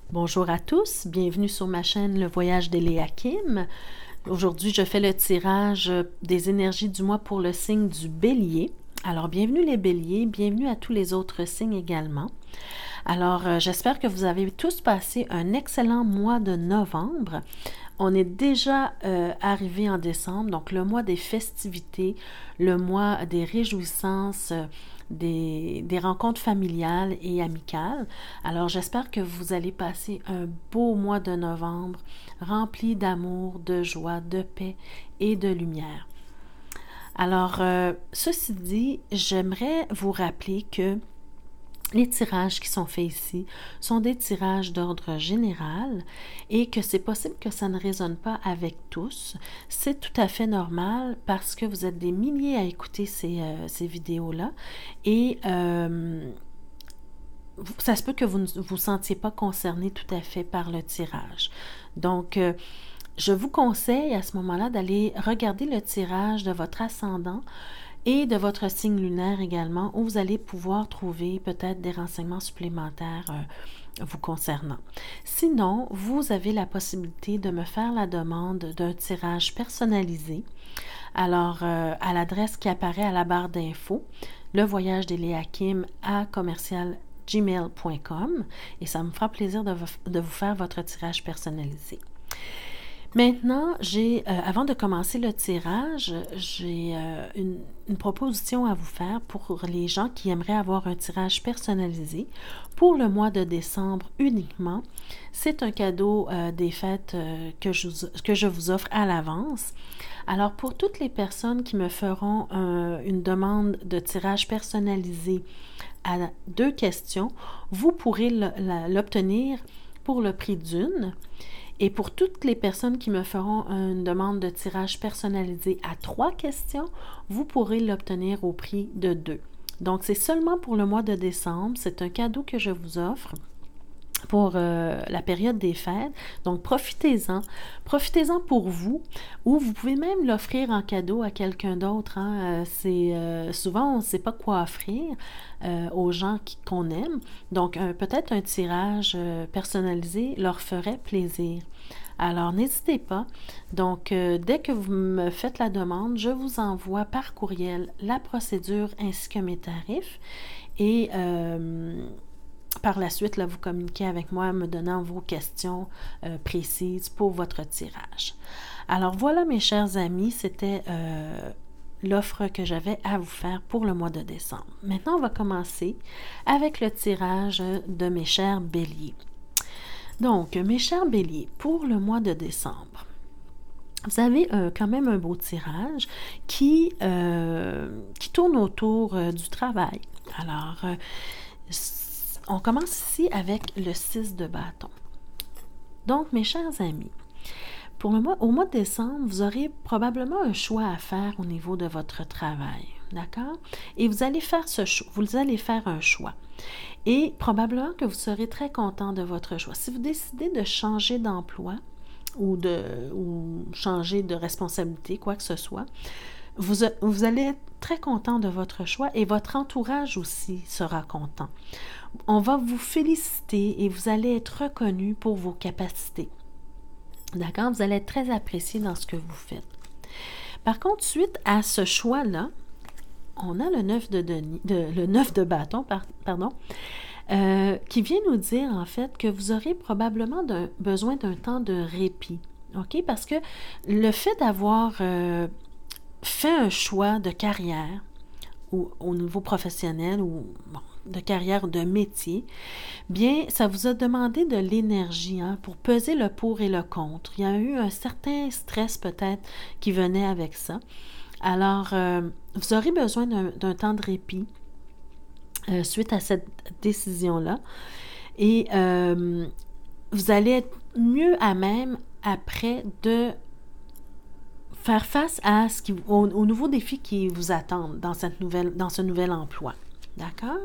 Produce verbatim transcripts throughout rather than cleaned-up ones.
Bonjour à tous, bienvenue sur ma chaîne Le Voyage d'Éléakim. Aujourd'hui, je fais le tirage des énergies du mois pour le signe du Bélier. Alors, bienvenue les Béliers, bienvenue à tous les autres signes également. Alors, euh, j'espère que vous avez tous passé un excellent mois de novembre. On est déjà euh, arrivé en décembre, donc le mois des festivités, le mois des réjouissances, euh, des, des rencontres familiales et amicales. Alors, j'espère que vous allez passer un beau mois de novembre rempli d'amour, de joie, de paix et de lumière. Alors, euh, ceci dit, j'aimerais vous rappeler que les tirages qui sont faits ici sont des tirages d'ordre général et que c'est possible que ça ne résonne pas avec tous. C'est tout à fait normal parce que vous êtes des milliers à écouter ces, euh, ces vidéos-là et euh, ça se peut que vous ne vous sentiez pas concerné tout à fait par le tirage. Donc, euh, je vous conseille à ce moment-là d'aller regarder le tirage de votre ascendant et de votre signe lunaire également, où vous allez pouvoir trouver peut-être des renseignements supplémentaires euh, vous concernant. Sinon, vous avez la possibilité de me faire la demande d'un tirage personnalisé. Alors, euh, à l'adresse qui apparaît à la barre d'infos, le voyage d'Éléakim à commercial gmail point com, et ça me fera plaisir de vous, de vous faire votre tirage personnalisé. Maintenant, j'ai, euh, avant de commencer le tirage, j'ai euh, une, une proposition à vous faire pour les gens qui aimeraient avoir un tirage personnalisé pour le mois de décembre uniquement. C'est un cadeau euh, des fêtes euh, que, je, que je vous offre à l'avance. Alors, pour toutes les personnes qui me feront euh, une demande de tirage personnalisé à deux questions, vous pourrez l'obtenir pour le prix d'une. Et pour toutes les personnes qui me feront une demande de tirage personnalisé à trois questions, vous pourrez l'obtenir au prix de deux. Donc, c'est seulement pour le mois de décembre. C'est un cadeau que je vous offre pour euh, la période des fêtes. Donc, profitez-en. Profitez-en pour vous, ou vous pouvez même l'offrir en cadeau à quelqu'un d'autre. Hein. Euh, c'est, euh, souvent, on ne sait pas quoi offrir euh, aux gens qui, qu'on aime. Donc, euh, peut-être un tirage euh, personnalisé leur ferait plaisir. Alors, n'hésitez pas. Donc, euh, dès que vous me faites la demande, je vous envoie par courriel la procédure ainsi que mes tarifs. Et euh, par la suite, là, vous communiquez avec moi en me donnant vos questions euh, précises pour votre tirage. Alors voilà, mes chers amis, c'était euh, l'offre que j'avais à vous faire pour le mois de décembre. Maintenant, on va commencer avec le tirage de mes chers béliers. Donc, mes chers béliers, pour le mois de décembre, vous avez euh, quand même un beau tirage qui, euh, qui tourne autour euh, du travail. Alors, euh, on commence ici avec le six de bâton. Donc, mes chers amis, pour le mois, au mois de décembre, vous aurez probablement un choix à faire au niveau de votre travail. D'accord? Et vous allez faire ce choix. Vous allez faire un choix. Et probablement que vous serez très content de votre choix. Si vous décidez de changer d'emploi ou de ou changer de responsabilité, quoi que ce soit, vous, vous allez être très content de votre choix et votre entourage aussi sera content. On va vous féliciter et vous allez être reconnu pour vos capacités. D'accord? Vous allez être très apprécié dans ce que vous faites. Par contre, suite à ce choix-là, on a le neuf de, denier, de, le neuf de bâton, par, pardon, euh, qui vient nous dire en fait que vous aurez probablement d'un, besoin d'un temps de répit. OK? Parce que le fait d'avoir euh, fait un choix de carrière ou au niveau professionnel ou bon, de carrière, de métier, bien, ça vous a demandé de l'énergie hein, pour peser le pour et le contre. Il y a eu un certain stress peut-être qui venait avec ça. Alors, euh, vous aurez besoin d'un, d'un temps de répit euh, suite à cette décision-là. Et euh, vous allez être mieux à même après de faire face à ce qui, aux, aux nouveaux défis qui vous attendent dans, cette nouvelle, dans ce nouvel emploi. D'accord?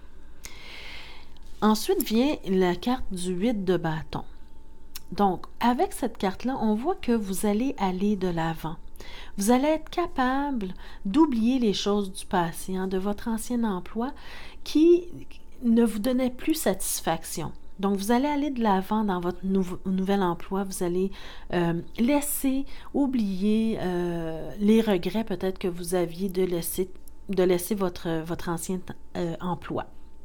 Ensuite vient la carte du huit de bâton. Donc, avec cette carte-là, on voit que vous allez aller de l'avant. Vous allez être capable d'oublier les choses du passé, hein, de votre ancien emploi qui ne vous donnait plus satisfaction. Donc, vous allez aller de l'avant dans votre nou- nouvel emploi. Vous allez euh, laisser, oublier euh, les regrets peut-être que vous aviez de laisser, de laisser votre, votre ancien euh, emploi.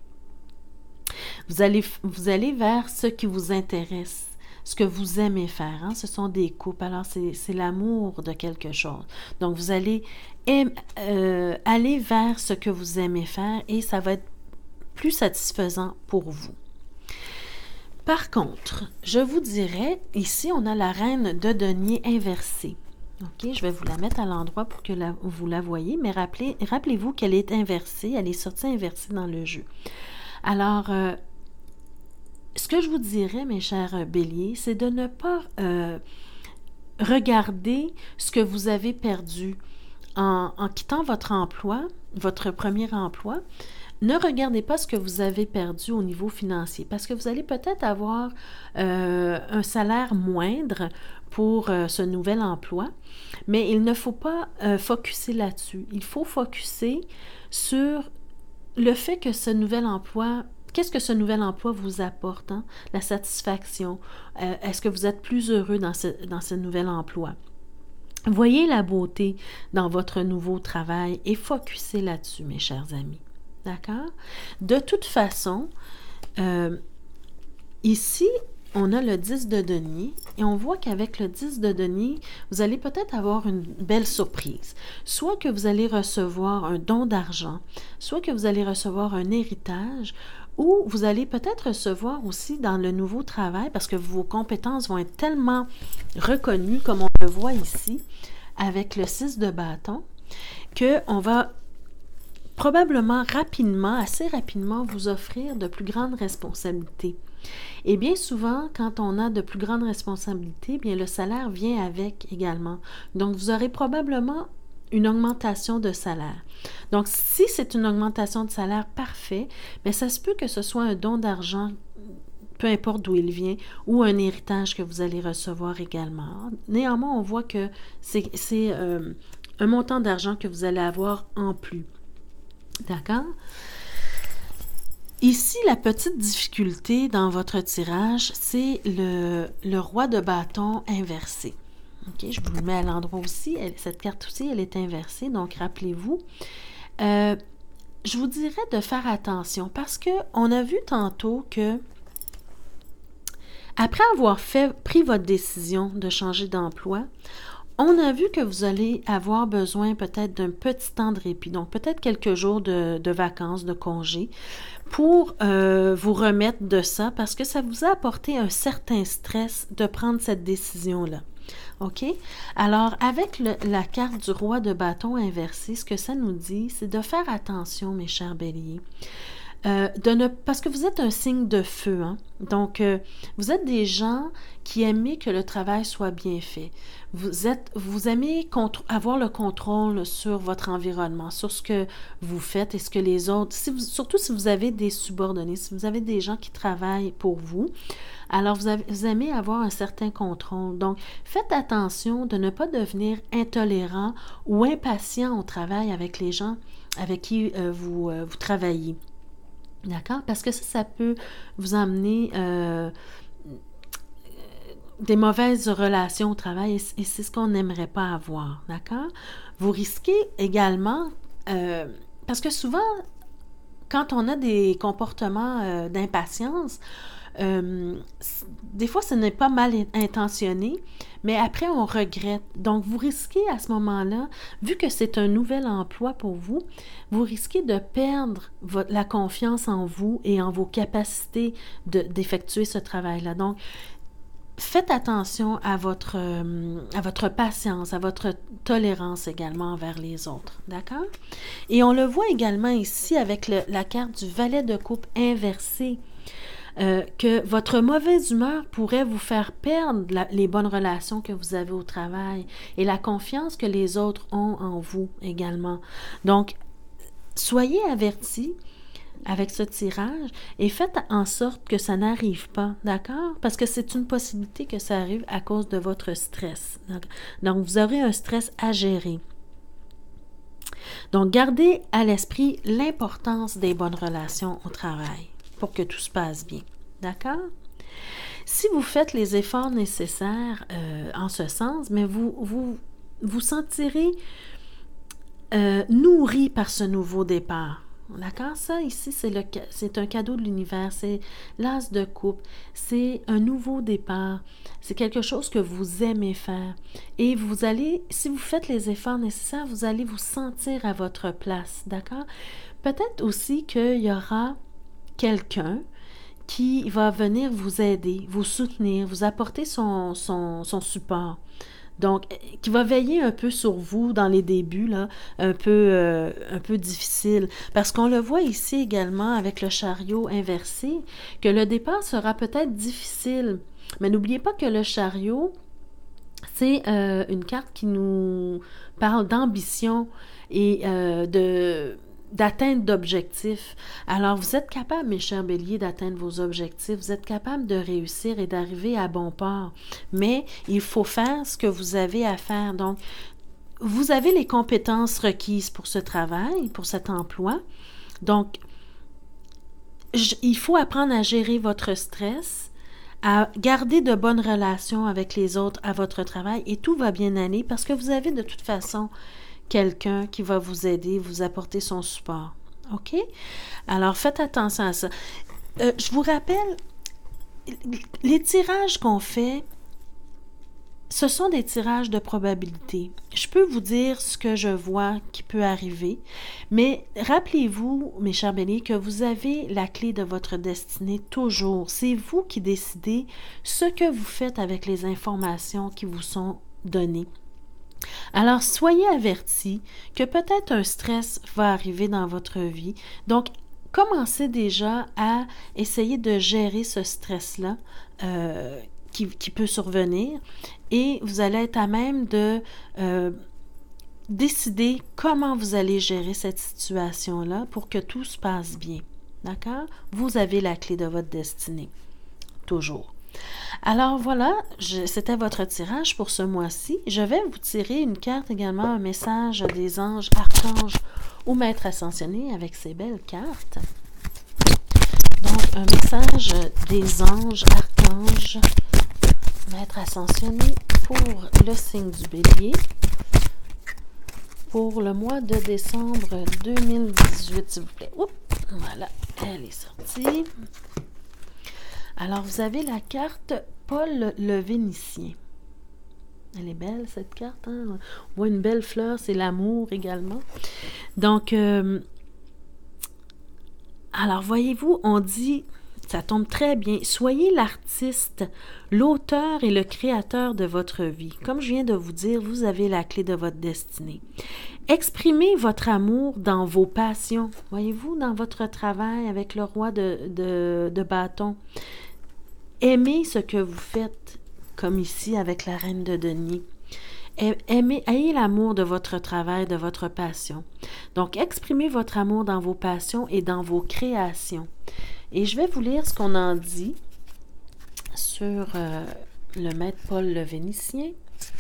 Vous allez, vous allez vers ce qui vous intéresse, ce que vous aimez faire. Hein? Ce sont des coupes. Alors, c'est, c'est l'amour de quelque chose. Donc, vous allez aim- euh, aller vers ce que vous aimez faire et ça va être plus satisfaisant pour vous. Par contre, je vous dirais, ici, on a la reine de denier inversée. OK, je vais vous la mettre à l'endroit pour que la, vous la voyez, mais rappelez, rappelez-vous qu'elle est inversée, elle est sortie inversée dans le jeu. Alors, euh, ce que je vous dirais, mes chers béliers, c'est de ne pas euh, regarder ce que vous avez perdu en, en quittant votre emploi, votre premier emploi. Ne regardez pas ce que vous avez perdu au niveau financier parce que vous allez peut-être avoir euh, un salaire moindre pour euh, ce nouvel emploi, mais il ne faut pas euh, focuser là-dessus. Il faut focuser sur le fait que ce nouvel emploi, qu'est-ce que ce nouvel emploi vous apporte, hein? La satisfaction. Euh, est-ce que vous êtes plus heureux dans ce, dans ce nouvel emploi? Voyez la beauté dans votre nouveau travail et focussez là-dessus, mes chers amis. D'accord? De toute façon, euh, ici, on a le dix de denier et on voit qu'avec le dix de denier, vous allez peut-être avoir une belle surprise. Soit que vous allez recevoir un don d'argent, soit que vous allez recevoir un héritage, ou vous allez peut-être recevoir aussi dans le nouveau travail, parce que vos compétences vont être tellement reconnues, comme on le voit ici, avec le six de bâton, qu'on va probablement rapidement, assez rapidement, vous offrir de plus grandes responsabilités. Et bien souvent, quand on a de plus grandes responsabilités, bien le salaire vient avec également. Donc, vous aurez probablement une augmentation de salaire. Donc, si c'est une augmentation de salaire, parfait, mais ça se peut que ce soit un don d'argent, peu importe d'où il vient, ou un héritage que vous allez recevoir également. Néanmoins, on voit que c'est, c'est euh, un montant d'argent que vous allez avoir en plus. D'accord? Ici, la petite difficulté dans votre tirage, c'est le, le roi de bâton inversé. OK, je vous le mets à l'endroit aussi. Elle, cette carte aussi, elle est inversée, donc rappelez-vous. Euh, je vous dirais de faire attention parce qu'on a vu tantôt que après avoir fait, pris votre décision de changer d'emploi, on a vu que vous allez avoir besoin peut-être d'un petit temps de répit, donc peut-être quelques jours de, de vacances, de congés, pour euh, vous remettre de ça, parce que ça vous a apporté un certain stress de prendre cette décision-là. OK? Alors, avec le, la carte du roi de bâton inversé, ce que ça nous dit, c'est de faire attention, mes chers béliers. Euh, de ne, parce que vous êtes un signe de feu, hein? Donc euh, vous êtes des gens qui aiment que le travail soit bien fait. Vous êtes, vous aimez contr- avoir le contrôle sur votre environnement, sur ce que vous faites et ce que les autres, si vous, surtout si vous avez des subordonnés, si vous avez des gens qui travaillent pour vous, alors vous, avez, vous aimez avoir un certain contrôle. Donc faites attention de ne pas devenir intolérant ou impatient au travail avec les gens avec qui euh, vous, euh, vous travaillez. D'accord? Parce que ça, ça peut vous amener euh, des mauvaises relations au travail et c'est ce qu'on n'aimerait pas avoir. D'accord? Vous risquez également, euh, parce que souvent, quand on a des comportements euh, d'impatience, euh, des fois, ce n'est pas mal intentionné, mais après, on regrette. Donc, vous risquez à ce moment-là, vu que c'est un nouvel emploi pour vous, vous risquez de perdre votre, la confiance en vous et en vos capacités de, d'effectuer ce travail-là. Donc, faites attention à votre, euh, à votre patience, à votre tolérance également envers les autres. D'accord? Et on le voit également ici avec le, la carte du valet de coupe inversé. Euh, que votre mauvaise humeur pourrait vous faire perdre la, les bonnes relations que vous avez au travail et la confiance que les autres ont en vous également. Donc, soyez avertis avec ce tirage et faites en sorte que ça n'arrive pas, d'accord? Parce que c'est une possibilité que ça arrive à cause de votre stress. Donc, vous aurez un stress à gérer. Donc, gardez à l'esprit l'importance des bonnes relations au travail pour que tout se passe bien. D'accord? Si vous faites les efforts nécessaires euh, en ce sens, mais vous vous, vous sentirez euh, nourri par ce nouveau départ. D'accord? Ça, ici, c'est, le, c'est un cadeau de l'univers. C'est l'as de coupe. C'est un nouveau départ. C'est quelque chose que vous aimez faire. Et vous allez, si vous faites les efforts nécessaires, vous allez vous sentir à votre place. D'accord? Peut-être aussi qu'il y aura quelqu'un qui va venir vous aider, vous soutenir, vous apporter son, son, son support. Donc, qui va veiller un peu sur vous dans les débuts, là, un peu, euh, un peu difficile. Parce qu'on le voit ici également avec le chariot inversé, que le départ sera peut-être difficile. Mais n'oubliez pas que le chariot, c'est euh, une carte qui nous parle d'ambition et euh, de... d'atteinte d'objectifs. Alors, vous êtes capable, mes chers béliers, d'atteindre vos objectifs. Vous êtes capable de réussir et d'arriver à bon port. Mais il faut faire ce que vous avez à faire. Donc, vous avez les compétences requises pour ce travail, pour cet emploi. Donc, je, il faut apprendre à gérer votre stress, à garder de bonnes relations avec les autres à votre travail et tout va bien aller parce que vous avez de toute façon quelqu'un qui va vous aider, vous apporter son support. OK? Alors, faites attention à ça. Euh, je vous rappelle, les tirages qu'on fait, ce sont des tirages de probabilité. Je peux vous dire ce que je vois qui peut arriver, mais rappelez-vous, mes chers béliers, que vous avez la clé de votre destinée toujours. C'est vous qui décidez ce que vous faites avec les informations qui vous sont données. Alors, soyez avertis que peut-être un stress va arriver dans votre vie. Donc, commencez déjà à essayer de gérer ce stress-là euh, qui, qui peut survenir et vous allez être à même de euh, décider comment vous allez gérer cette situation-là pour que tout se passe bien. D'accord? Vous avez la clé de votre destinée. Toujours. Alors voilà, je, c'était votre tirage pour ce mois-ci. Je vais vous tirer une carte également, un message des anges, archanges ou maîtres ascensionnés avec ces belles cartes. Donc, un message des anges, archanges, maîtres ascensionnés pour le signe du bélier pour le mois de décembre deux mille dix-huit, s'il vous plaît. Oups, voilà, elle est sortie. Alors, vous avez la carte Paul le Vénitien. Elle est belle, cette carte. Hein? On voit une belle fleur, c'est l'amour également. Donc, euh, alors, voyez-vous, on dit, ça tombe très bien, soyez l'artiste, l'auteur et le créateur de votre vie. Comme je viens de vous dire, vous avez la clé de votre destinée. Exprimez votre amour dans vos passions. Voyez-vous, dans votre travail avec le roi de, de, de bâton. Aimez ce que vous faites, comme ici avec la reine de denier. Aimez, ayez l'amour de votre travail, de votre passion. Donc, exprimez votre amour dans vos passions et dans vos créations. Et je vais vous lire ce qu'on en dit sur euh, le maître Paul le Vénitien.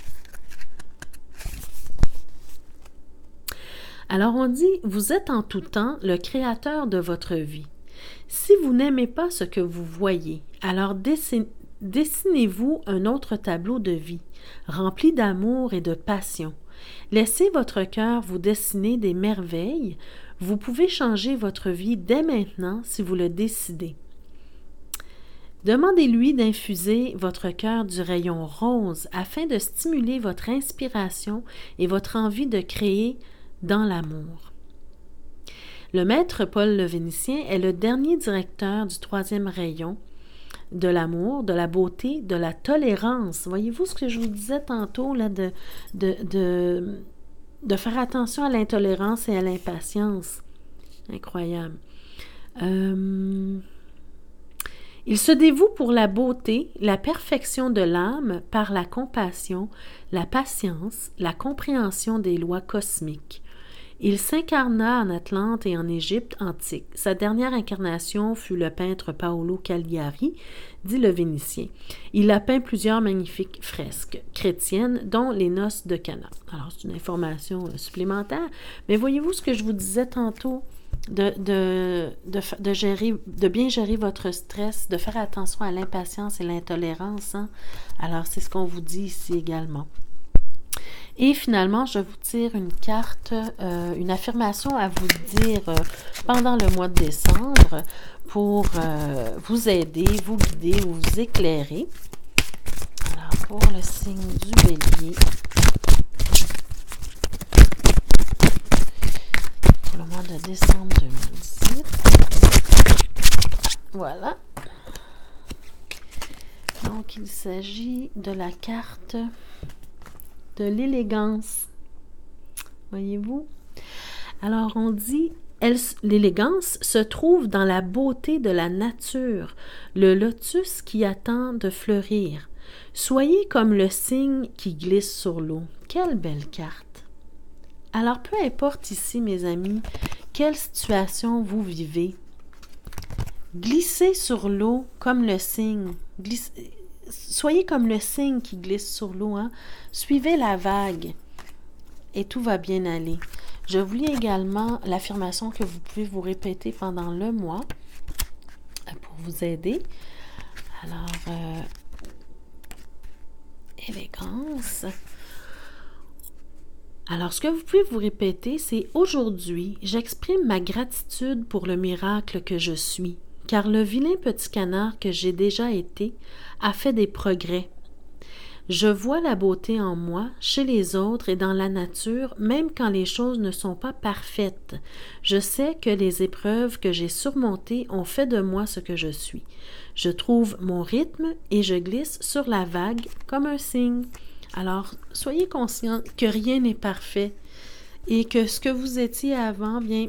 Alors, on dit, vous êtes en tout temps le créateur de votre vie. Si vous n'aimez pas ce que vous voyez, alors dessinez, dessinez-vous un autre tableau de vie, rempli d'amour et de passion. Laissez votre cœur vous dessiner des merveilles. Vous pouvez changer votre vie dès maintenant si vous le décidez. Demandez-lui d'infuser votre cœur du rayon rose afin de stimuler votre inspiration et votre envie de créer dans l'amour. Le maître Paul le Vénitien est le dernier directeur du troisième rayon de l'amour, de la beauté, de la tolérance. Voyez-vous ce que je vous disais tantôt, là, de, de, de, de faire attention à l'intolérance et à l'impatience. Incroyable. Euh, il se dévoue pour la beauté, la perfection de l'âme par la compassion, la patience, la compréhension des lois cosmiques. Il s'incarna en Atlante et en Égypte antique. Sa dernière incarnation fut le peintre Paolo Cagliari, dit le Vénitien. Il a peint plusieurs magnifiques fresques chrétiennes, dont les noces de Cana. Alors, c'est une information supplémentaire, mais voyez-vous ce que je vous disais tantôt? de, de, de, de, gérer, de bien gérer votre stress, de faire attention à l'impatience et l'intolérance. Hein? Alors, c'est ce qu'on vous dit ici également. Et finalement, je vous tire une carte, euh, une affirmation à vous dire euh, pendant le mois de décembre pour euh, vous aider, vous guider ou vous éclairer. Alors, pour le signe du Bélier, pour le mois de décembre deux mille dix-huit. Voilà. Donc, il s'agit de la carte de l'élégance. Voyez-vous? Alors, on dit, elle, l'élégance se trouve dans la beauté de la nature, le lotus qui attend de fleurir. Soyez comme le cygne qui glisse sur l'eau. Quelle belle carte! Alors, peu importe ici, mes amis, quelle situation vous vivez, glissez sur l'eau comme le cygne. Glissez, soyez comme le cygne qui glisse sur l'eau. Hein? Suivez la vague et tout va bien aller. Je vous lis également l'affirmation que vous pouvez vous répéter pendant le mois pour vous aider. Alors, euh, élégance. Alors, ce que vous pouvez vous répéter, c'est « Aujourd'hui, j'exprime ma gratitude pour le miracle que je suis, car le vilain petit canard que j'ai déjà été a fait des progrès. Je vois la beauté en moi, chez les autres et dans la nature, même quand les choses ne sont pas parfaites. Je sais que les épreuves que j'ai surmontées ont fait de moi ce que je suis. Je trouve mon rythme et je glisse sur la vague comme un cygne. » Alors, soyez conscient que rien n'est parfait et que ce que vous étiez avant, bien,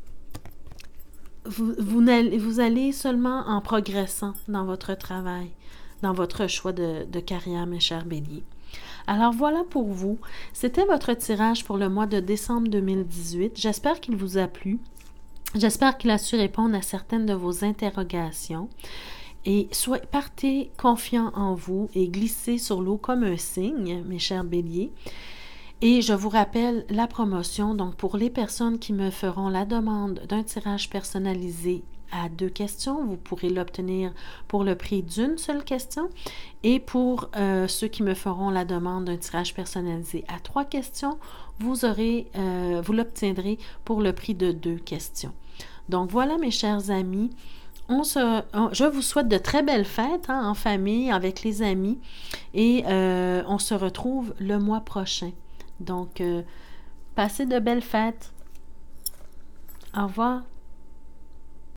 vous, vous, vous allez seulement en progressant dans votre travail, dans votre choix de, de carrière, mes chers béliers. Alors voilà pour vous. C'était votre tirage pour le mois de décembre deux mille dix-huit. J'espère qu'il vous a plu. J'espère qu'il a su répondre à certaines de vos interrogations. Et soyez, partez confiant en vous et glissez sur l'eau comme un cygne, mes chers béliers. Et je vous rappelle la promotion, donc pour les personnes qui me feront la demande d'un tirage personnalisé à deux questions, vous pourrez l'obtenir pour le prix d'une seule question. Et pour euh, ceux qui me feront la demande d'un tirage personnalisé à trois questions, vous aurez, euh, vous l'obtiendrez pour le prix de deux questions. Donc voilà, mes chers amis. On se, on, je vous souhaite de très belles fêtes hein, en famille, avec les amis, et euh, on se retrouve le mois prochain. Donc, euh, passez de belles fêtes. Au revoir.